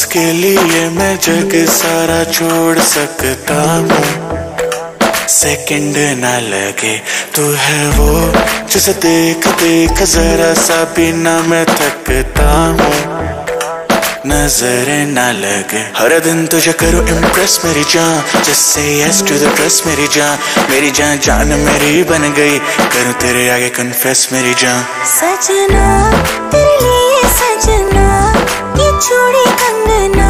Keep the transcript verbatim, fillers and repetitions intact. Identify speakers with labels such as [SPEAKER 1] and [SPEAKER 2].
[SPEAKER 1] उसके लिए मैं जग सारा छोड़ सकता हूँ। सेकंड ना लगे तू है वो जिसे देख देख जरा सा भी ना मैं थकता हूँ। नजर ना लगे हर दिन तुझे करूँ इम्प्रेस मेरी जान, just say yes to the dress मेरी जान। मेरी जान जान मेरी बन गई, करूँ तेरे आगे कन्फेस मेरी जान।
[SPEAKER 2] सजना तेरे लिए सजना, ये चूड़ी कंगना